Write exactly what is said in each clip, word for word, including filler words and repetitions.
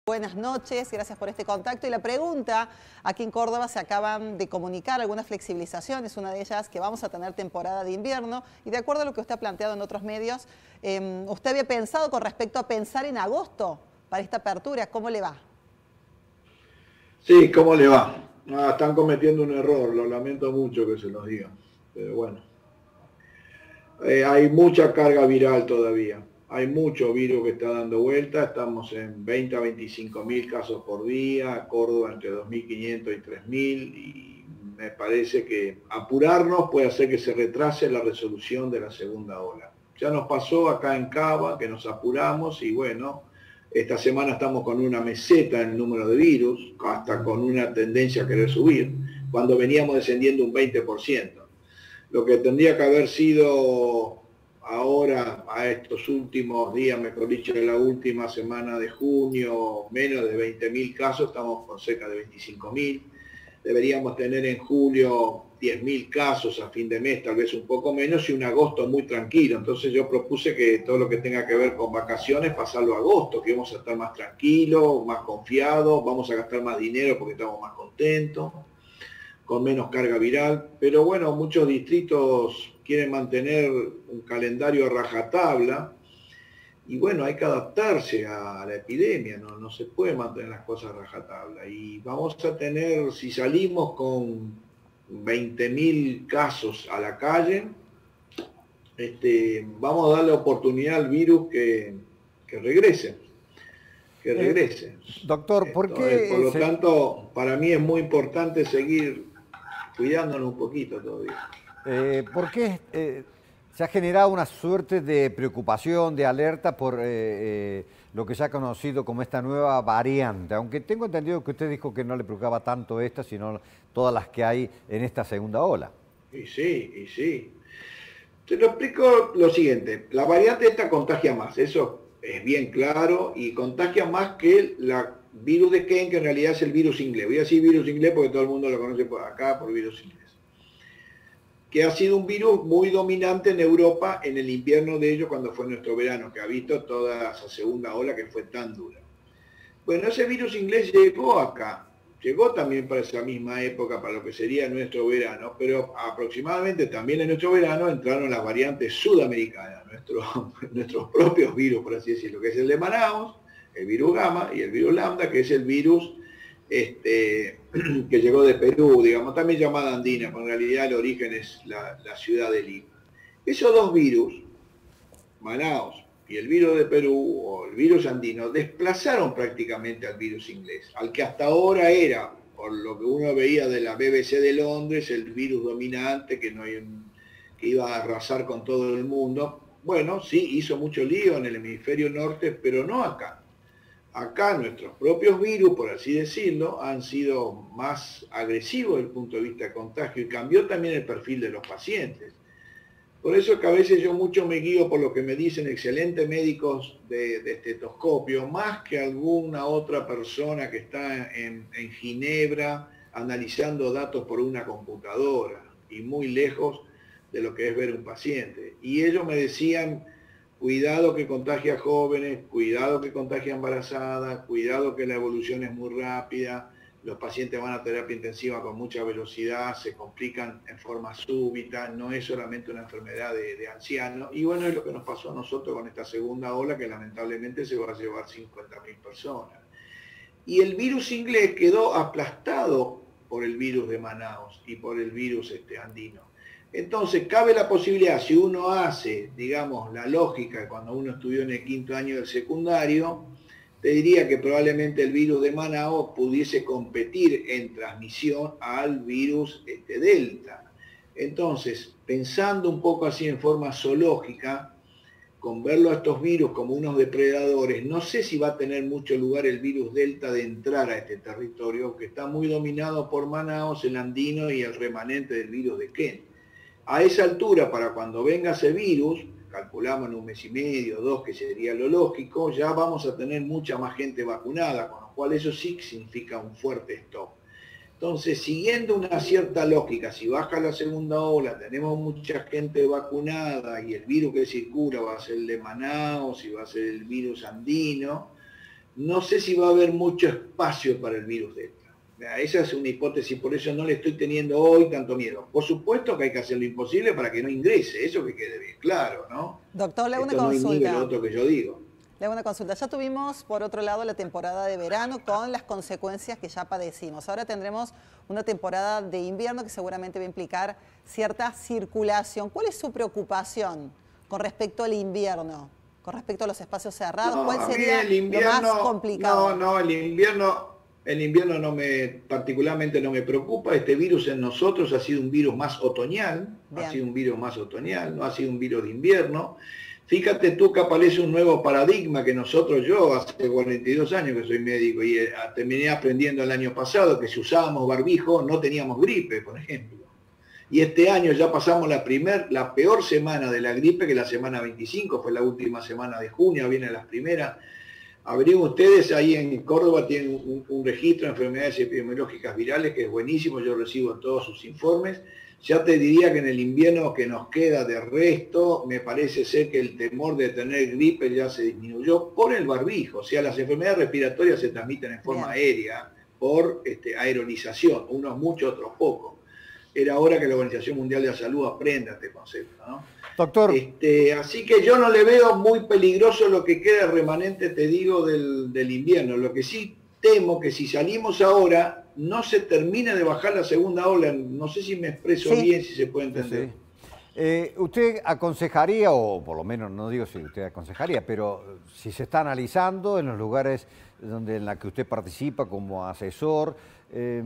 Buenas noches, gracias por este contacto. Y la pregunta, aquí en Córdoba se acaban de comunicar algunas flexibilizaciones, una de ellas que vamos a tener temporada de invierno, y de acuerdo a lo que usted ha planteado en otros medios, eh, ¿usted había pensado con respecto a pensar en agosto para esta apertura? ¿Cómo le va? Sí, ¿cómo le va? Ah, están cometiendo un error, lo lamento mucho que se los diga, pero bueno. Eh, hay mucha carga viral todavía, hay mucho virus que está dando vuelta, estamos en veinte a veinticinco mil casos por día, Córdoba entre dos mil quinientos y tres mil, y me parece que apurarnos puede hacer que se retrase la resolución de la segunda ola. Ya nos pasó acá en Cava, que nos apuramos y bueno, esta semana estamos con una meseta en el número de virus, hasta con una tendencia a querer subir, cuando veníamos descendiendo un veinte por ciento. Lo que tendría que haber sido ahora, a estos últimos días, mejor dicho, en la última semana de junio, menos de veinte mil casos, estamos con cerca de veinticinco mil. Deberíamos tener en julio diez mil casos a fin de mes, tal vez un poco menos, y un agosto muy tranquilo. Entonces yo propuse que todo lo que tenga que ver con vacaciones, pasarlo a agosto, que vamos a estar más tranquilos, más confiados, vamos a gastar más dinero porque estamos más contentos, con menos carga viral. Pero bueno, muchos distritos quieren mantener un calendario a rajatabla, y bueno, hay que adaptarse a la epidemia, no, no se puede mantener las cosas a rajatabla. Y vamos a tener, si salimos con veinte mil casos a la calle, este, vamos a darle oportunidad al virus que, que regrese, que regrese. Eh, doctor, ¿por Entonces, qué? por lo Se... tanto, para mí es muy importante seguir cuidándonos un poquito todavía. Eh, ¿Por qué eh, se ha generado una suerte de preocupación, de alerta por eh, eh, lo que se ha conocido como esta nueva variante? Aunque tengo entendido que usted dijo que no le preocupaba tanto esta, sino todas las que hay en esta segunda ola. Y sí, y sí. Te lo explico lo siguiente. La variante esta contagia más, eso es bien claro, y contagia más que el la virus de Kent, que en realidad es el virus inglés. Voy a decir virus inglés porque todo el mundo lo conoce por acá por virus inglés, que ha sido un virus muy dominante en Europa en el invierno de ellos, cuando fue nuestro verano, que ha visto toda esa segunda ola que fue tan dura. Bueno, ese virus inglés llegó acá, llegó también para esa misma época, para lo que sería nuestro verano, pero aproximadamente también en nuestro verano entraron las variantes sudamericanas, nuestro, nuestros propios virus, por así decirlo, que es el de Manaus, el virus Gamma y el virus Lambda, que es el virus Este, que llegó de Perú, digamos, también llamada andina, pero en realidad el origen es la, la ciudad de Lima. Esos dos virus, Manaus y el virus de Perú, o el virus andino, desplazaron prácticamente al virus inglés, al que hasta ahora era, por lo que uno veía de la B B C de Londres, el virus dominante que, no hay un, que iba a arrasar con todo el mundo. Bueno, sí, hizo mucho lío en el hemisferio norte, pero no acá. Acá nuestros propios virus, por así decirlo, han sido más agresivos desde el punto de vista de contagio, y cambió también el perfil de los pacientes. Por eso es que a veces yo mucho me guío por lo que me dicen excelentes médicos de, de estetoscopio, más que alguna otra persona que está en, en Ginebra analizando datos por una computadora, y muy lejos de lo que es ver un paciente. Y ellos me decían: cuidado que contagia a jóvenes, cuidado que contagia a embarazadas, cuidado que la evolución es muy rápida, los pacientes van a terapia intensiva con mucha velocidad, se complican en forma súbita, no es solamente una enfermedad de, de ancianos. Y bueno, es lo que nos pasó a nosotros con esta segunda ola, que lamentablemente se va a llevar cincuenta mil personas. Y el virus inglés quedó aplastado por el virus de Manaus y por el virus este, andino. Entonces, cabe la posibilidad, si uno hace, digamos, la lógica, cuando uno estudió en el quinto año del secundario, te diría que probablemente el virus de Manaus pudiese competir en transmisión al virus este, Delta. Entonces, pensando un poco así en forma zoológica, con verlo a estos virus como unos depredadores, no sé si va a tener mucho lugar el virus Delta de entrar a este territorio, que está muy dominado por Manaus, el andino y el remanente del virus de Kent. A esa altura, para cuando venga ese virus, calculamos en un mes y medio, dos, que sería lo lógico, ya vamos a tener mucha más gente vacunada, con lo cual eso sí significa un fuerte stop. Entonces, siguiendo una cierta lógica, si baja la segunda ola, tenemos mucha gente vacunada y el virus que circula va a ser el de Manaus y va a ser el virus andino, no sé si va a haber mucho espacio para el virus Delta. Esa es una hipótesis, por eso no le estoy teniendo hoy tanto miedo. Por supuesto que hay que hacer lo imposible para que no ingrese, eso que quede bien claro, ¿no? Doctor, le hago una Esto consulta. No inhibe lo otro que yo digo. Le hago una consulta. Ya tuvimos, por otro lado, la temporada de verano con las consecuencias que ya padecimos. Ahora tendremos una temporada de invierno que seguramente va a implicar cierta circulación. ¿Cuál es su preocupación con respecto al invierno? Con respecto a los espacios cerrados, No, ¿cuál a mí sería el invierno, lo más complicado? No, no, el invierno, el invierno no me, particularmente no me preocupa. Este virus en nosotros ha sido un virus más otoñal, Bien. ha sido un virus más otoñal, no ha sido un virus de invierno. Fíjate tú que aparece un nuevo paradigma que nosotros, yo hace cuarenta y dos años que soy médico y eh, terminé aprendiendo el año pasado que si usábamos barbijo no teníamos gripe, por ejemplo. Y este año ya pasamos la, primer, la peor semana de la gripe, que la semana veinticinco, fue la última semana de junio, vienen las primeras. Averigüen ustedes, ahí en Córdoba tienen un, un registro de enfermedades epidemiológicas virales que es buenísimo, yo recibo todos sus informes. Ya te diría que en el invierno que nos queda de resto, me parece ser que el temor de tener gripe ya se disminuyó por el barbijo. O sea, las enfermedades respiratorias se transmiten en forma Bien. aérea, por este, aerolización, unos muchos, otros pocos. Era hora que la Organización Mundial de la Salud aprenda este concepto, ¿no? Doctor. Este, así que yo no le veo muy peligroso lo que queda remanente, te digo, del, del invierno. Lo que sí temo que si salimos ahora, no se termine de bajar la segunda ola. No sé si me expreso sí. bien, si se puede entender. Sí. Eh, ¿Usted aconsejaría, o por lo menos no digo si usted aconsejaría, pero si se está analizando en los lugares donde, en la que usted participa como asesor, eh,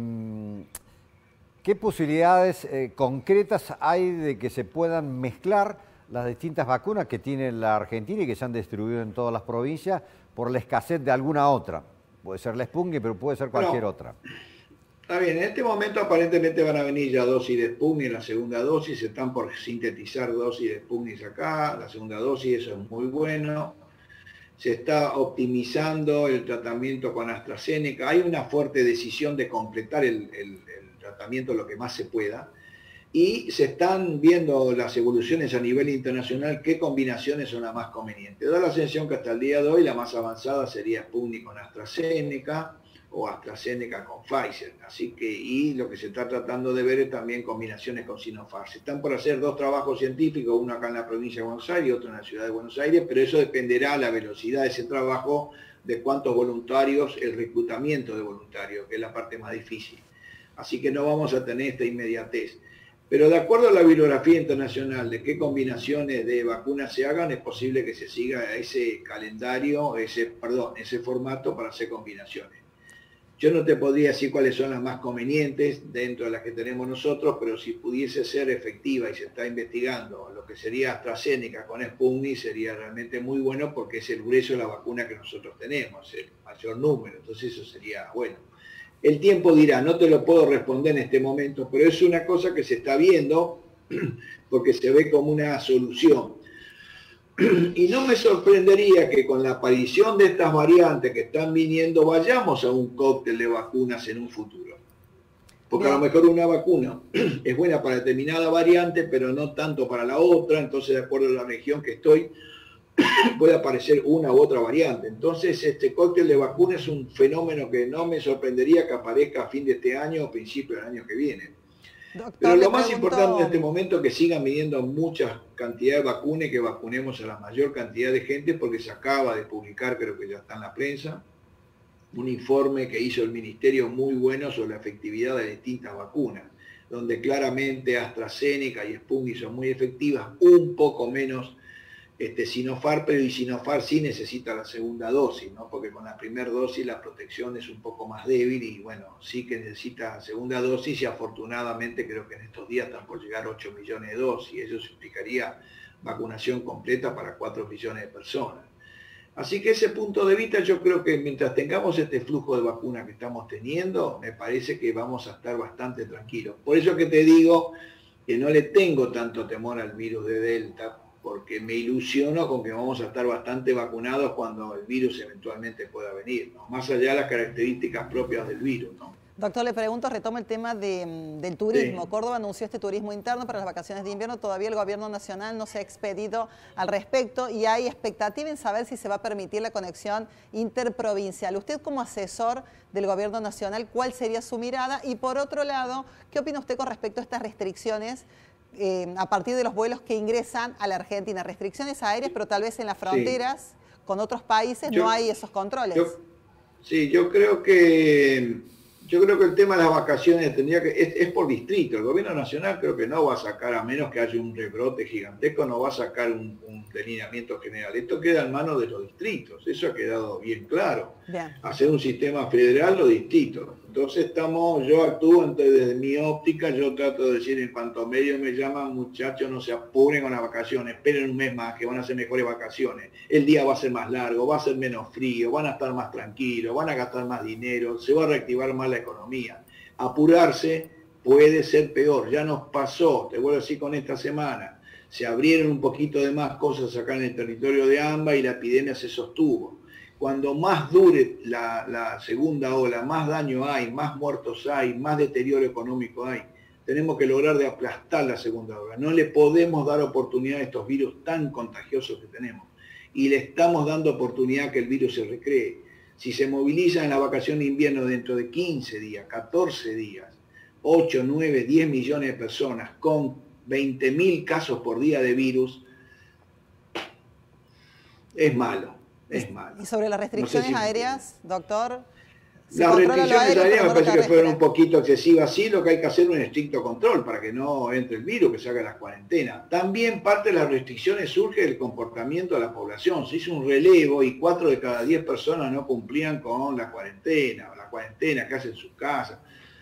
¿qué posibilidades eh, concretas hay de que se puedan mezclar las distintas vacunas que tiene la Argentina y que se han distribuido en todas las provincias por la escasez de alguna otra? Puede ser la Sputnik, pero puede ser cualquier no. otra. Está bien, en este momento aparentemente van a venir ya dosis de Sputnik en la segunda dosis, se están por sintetizar dosis de Sputnik acá, la segunda dosis, eso es muy bueno. Se está optimizando el tratamiento con AstraZeneca, hay una fuerte decisión de completar el, el, el tratamiento lo que más se pueda, y se están viendo las evoluciones a nivel internacional, qué combinaciones son las más convenientes. Da la sensación que hasta el día de hoy la más avanzada sería Sputnik con AstraZeneca, o AstraZeneca con Pfizer, así que, y lo que se está tratando de ver es también combinaciones con Sinopharm. Se están por hacer dos trabajos científicos, uno acá en la provincia de Buenos Aires y otro en la ciudad de Buenos Aires, pero eso dependerá la velocidad de ese trabajo, de cuántos voluntarios, el reclutamiento de voluntarios, que es la parte más difícil. Así que no vamos a tener esta inmediatez. Pero de acuerdo a la bibliografía internacional de qué combinaciones de vacunas se hagan, es posible que se siga ese calendario, ese, perdón, ese formato para hacer combinaciones. Yo no te podría decir cuáles son las más convenientes dentro de las que tenemos nosotros, pero si pudiese ser efectiva y se está investigando lo que sería AstraZeneca con Sputnik, sería realmente muy bueno porque es el grueso de la vacuna que nosotros tenemos, el mayor número, entonces eso sería bueno. El tiempo dirá, no te lo puedo responder en este momento, pero es una cosa que se está viendo porque se ve como una solución. Y no me sorprendería que con la aparición de estas variantes que están viniendo vayamos a un cóctel de vacunas en un futuro. Porque a lo mejor una vacuna es buena para determinada variante, pero no tanto para la otra, entonces de acuerdo a la región que estoy, puede aparecer una u otra variante. Entonces este cóctel de vacunas es un fenómeno que no me sorprendería que aparezca a fin de este año o principio del año que viene. Doctor, pero lo más pregunto... importante en este momento es que sigan viniendo muchas cantidades de vacunas y que vacunemos a la mayor cantidad de gente, porque se acaba de publicar, creo que ya está en la prensa, un informe que hizo el Ministerio muy bueno sobre la efectividad de distintas vacunas, donde claramente AstraZeneca y Sputnik son muy efectivas, un poco menos este, Sinopharm, pero y Sinopharm sí necesita la segunda dosis, ¿no? Porque con la primera dosis la protección es un poco más débil y bueno, sí que necesita segunda dosis y afortunadamente creo que en estos días están por llegar ocho millones de dosis y eso significaría vacunación completa para cuatro millones de personas. Así que ese punto de vista yo creo que mientras tengamos este flujo de vacunas que estamos teniendo, me parece que vamos a estar bastante tranquilos. Por eso que te digo que no le tengo tanto temor al virus de Delta, porque me ilusiono con que vamos a estar bastante vacunados cuando el virus eventualmente pueda venir, ¿no? Más allá de las características propias del virus, ¿no? Doctor, le pregunto, retomo el tema de, del turismo. Sí. Córdoba anunció este turismo interno para las vacaciones de invierno. Todavía el gobierno nacional no se ha expedido al respecto y hay expectativa en saber si se va a permitir la conexión interprovincial. Usted como asesor del gobierno nacional, ¿cuál sería su mirada? Y por otro lado, ¿qué opina usted con respecto a estas restricciones eh, a partir de los vuelos que ingresan a la Argentina? Restricciones aéreas, pero tal vez en las fronteras sí. con otros países yo, no hay esos controles. Yo, sí, yo creo que... Yo creo que el tema de las vacaciones tendría que es, es por distrito. El gobierno nacional creo que no va a sacar, a menos que haya un rebrote gigantesco, no va a sacar un, un delineamiento general. Esto queda en manos de los distritos, eso ha quedado bien claro. Bien. Hacer un sistema federal, los distritos. Entonces estamos, yo actúo entonces, desde mi óptica, yo trato de decir en cuanto medios me llaman, muchachos, no se apuren con las vacaciones, esperen un mes más, que van a ser mejores vacaciones. El día va a ser más largo, va a ser menos frío, van a estar más tranquilos, van a gastar más dinero, se va a reactivar más la economía. Apurarse puede ser peor, ya nos pasó, te vuelvo a decir con esta semana, se abrieron un poquito de más cosas acá en el territorio de AMBA y la epidemia se sostuvo. Cuando más dure la, la segunda ola, más daño hay, más muertos hay, más deterioro económico hay, tenemos que lograr de aplastar la segunda ola. No le podemos dar oportunidad a estos virus tan contagiosos que tenemos. Y le estamos dando oportunidad que el virus se recree. Si se moviliza en la vacación de invierno dentro de quince días, catorce días, ocho, nueve, diez millones de personas con veinte mil casos por día de virus, es malo. Es malo. ¿Y sobre las restricciones no sé si aéreas, doctor? Las restricciones aéreo, aéreas me parece que fueron un poquito excesivas. Sí, lo que hay que hacer es un estricto control para que no entre el virus, que se haga las cuarentenas. También parte de las restricciones surge del comportamiento de la población. Se hizo un relevo y cuatro de cada diez personas no cumplían con la cuarentena, o la cuarentena que hacen en sus casas.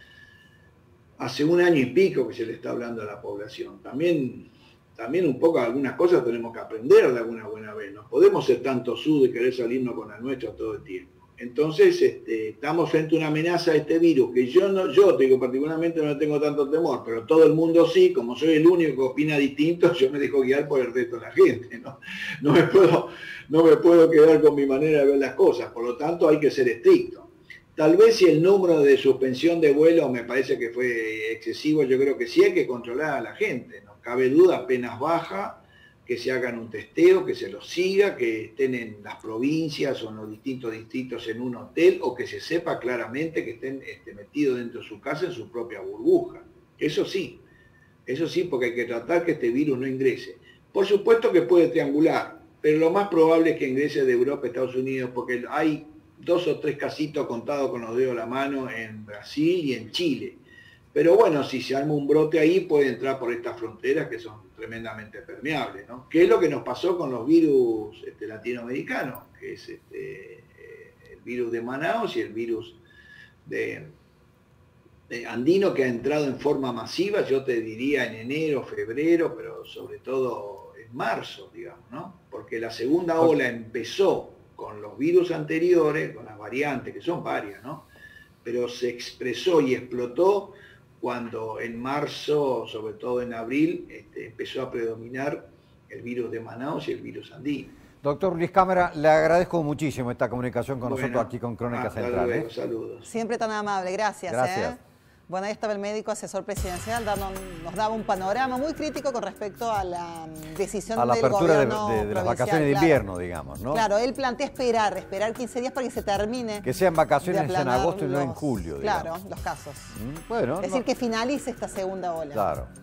Hace un año y pico que se le está hablando a la población. También... También un poco algunas cosas tenemos que aprender de alguna buena vez. No podemos ser tanto sud de querer salirnos con la nuestra todo el tiempo. Entonces este, estamos frente a una amenaza de este virus que yo, no, yo te digo, particularmente no tengo tanto temor, pero todo el mundo sí, como soy el único que opina distinto, yo me dejo guiar por el resto de la gente. No, no, me puedo, no me puedo quedar con mi manera de ver las cosas, por lo tanto hay que ser estricto. Tal vez si el número de suspensión de vuelo me parece que fue excesivo, yo creo que sí hay que controlar a la gente, ¿no? Cabe duda, apenas baja, que se hagan un testeo, que se los siga, que estén en las provincias o en los distintos distritos en un hotel, o que se sepa claramente que estén este, metidos dentro de su casa en su propia burbuja. Eso sí, eso sí, porque hay que tratar que este virus no ingrese. Por supuesto que puede triangular, pero lo más probable es que ingrese de Europa a Estados Unidos, porque hay dos o tres casitos contados con los dedos de la mano en Brasil y en Chile. Pero bueno, si se arma un brote ahí, puede entrar por estas fronteras que son tremendamente permeables, ¿no? ¿Qué es lo que nos pasó con los virus este, latinoamericanos? Que es este, el virus de Manaus y el virus de, de andino, que ha entrado en forma masiva, yo te diría en enero, febrero, pero sobre todo en marzo, digamos, ¿no? Porque la segunda ola empezó con los virus anteriores, con las variantes, que son varias, ¿no? Pero se expresó y explotó cuando en marzo, sobre todo en abril, este, empezó a predominar el virus de Manaus y el virus andino. Doctor Luis Cámara, le agradezco muchísimo esta comunicación con bueno, nosotros aquí con Crónica hasta Central. Luego, ¿eh? Saludos. Siempre tan amable, gracias. Gracias. ¿eh? Bueno, ahí estaba el médico asesor presidencial, dando, nos daba un panorama muy crítico con respecto a la decisión a la del apertura gobierno de, de, de las vacaciones de claro. invierno, digamos, ¿no? Claro, él plantea esperar, esperar quince días para que se termine. Que sean vacaciones en agosto y los, no en julio, digamos. Claro, los casos. Mm, bueno. Es no. decir, que finalice esta segunda ola. Claro.